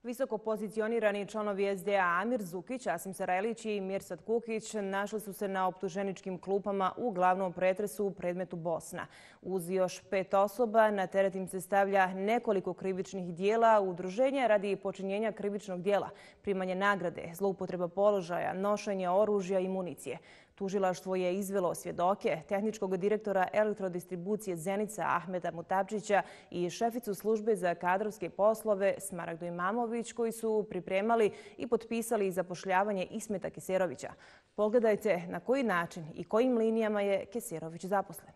Visoko pozicionirani članovi SDA Amir Zukić, Asim Sarajlić i Mirsad Kukić našli su se na optuženičkim klupama u glavnom pretresu u predmetu Bosna. Uz još 5 osoba na teret im se stavlja nekoliko krivičnih dijela, udruženja radi počinjenja krivičnog dijela, primanje nagrade, zloupotreba položaja, nošenje oružja i municije. Tužilaštvo je izvelo svjedoke, tehničkog direktora elektrodistribucije Zenica Ahmeda Mutapčića i šeficu službe za kadrovske poslove Smaragdu Imamović, koji su pripremali i potpisali zapošljavanje Ismeta Keserovića. Pogledajte na koji način i kojim linijama je Keserović zaposlen.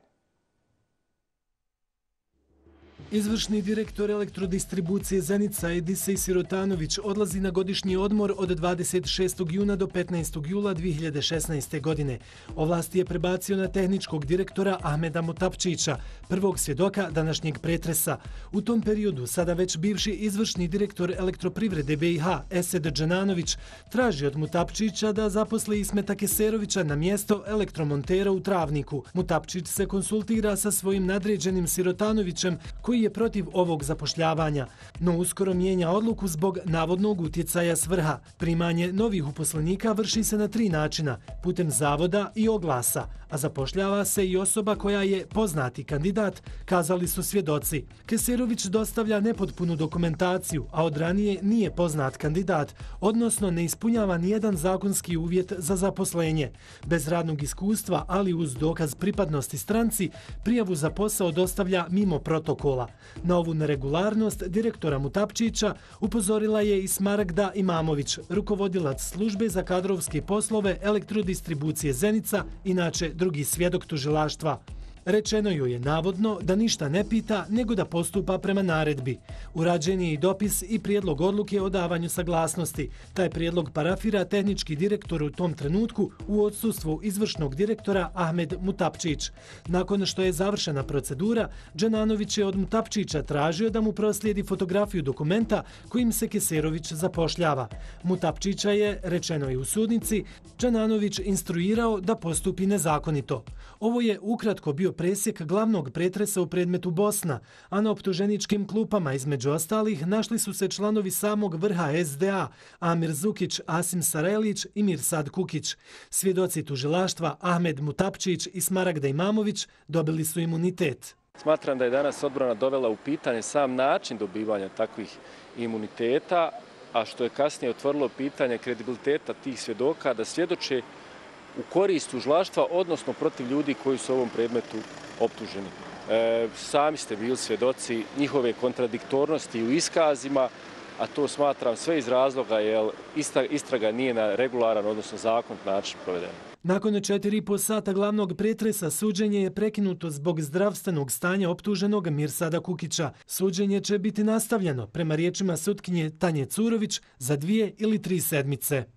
Izvršni direktor elektrodistribucije Zenica Edisej Sirotanović odlazi na godišnji odmor od 26. juna do 15. jula 2016. godine. Ovlasti je prebacio na tehničkog direktora Ahmeda Mutapčića, prvog svjedoka današnjeg pretresa. U tom periodu sada već bivši izvršni direktor elektroprivrede BiH Esed Džananović traži od Mutapčića da zaposli Ismeta Keserovića na mjesto elektromontera u Travniku. Mutapčić se konsultira sa svojim nadređenim Sirotanovićem, koji je protiv ovog zapošljavanja, no uskoro mijenja odluku zbog navodnog utjecaja s vrha. Primanje novih uposlenika vrši se na 3 načina, putem zavoda i oglasa, a zapošljava se i osoba koja je poznati kandidat, kazali su svjedoci. Keserović dostavlja nepotpunu dokumentaciju, a od ranije nije poznat kandidat, odnosno ne ispunjava nijedan zakonski uvjet za zaposlenje. Bez radnog iskustva, ali uz dokaz pripadnosti stranci, prijavu za posao dostavlja mimo protokola. Na ovu neregularnost direktora Mutapčića upozorila je i Smaragda Imamović, rukovodilac službe za kadrovske poslove elektrodistribucije Zenica, inače drugi svjedok tužilaštva. Rečeno joj je navodno da ništa ne pita, nego da postupa prema naredbi. Urađen je i dopis i prijedlog odluke o davanju saglasnosti. Taj prijedlog parafira tehnički direktor u tom trenutku u odsustvu izvršnog direktora Ahmed Mutapčić. Nakon što je završena procedura, Džananović je od Mutapčića tražio da mu proslijedi fotografiju dokumenta kojim se Keserović zapošljava. Mutapčića je, rečeno je u sudnici, Džananović instruirao da postupi nezakonito. Ovo je ukratko bio presjek glavnog pretresa u predmetu Bosna, a na optuženičkim klupama između ostalih našli su se članovi samog vrha SDA Amir Zukić, Asim Sarajlić i Mirsad Kukić. Svjedoci tužilaštva Ahmed Mutapčić i Smaragda Imamović dobili su imunitet. Smatram da je danas odbrana dovela u pitanje sam način dobivanja takvih imuniteta, a što je kasnije otvorilo pitanje kredibiliteta tih svjedoka da svjedoče u korist tužilaštva, odnosno protiv ljudi koji su u ovom predmetu optuženi. Sami ste bili svjedoci njihove kontradiktornosti u iskazima, a to smatram sve iz razloga jer istraga nije na regularan, odnosno zakonit način provedena. Nakon 4,5 sata glavnog pretresa suđenje je prekinuto zbog zdravstvenog stanja optuženog Mirsada Kukića. Suđenje će biti nastavljeno, prema riječima sutkinje Tanje Curović, za 2 ili 3 sedmice.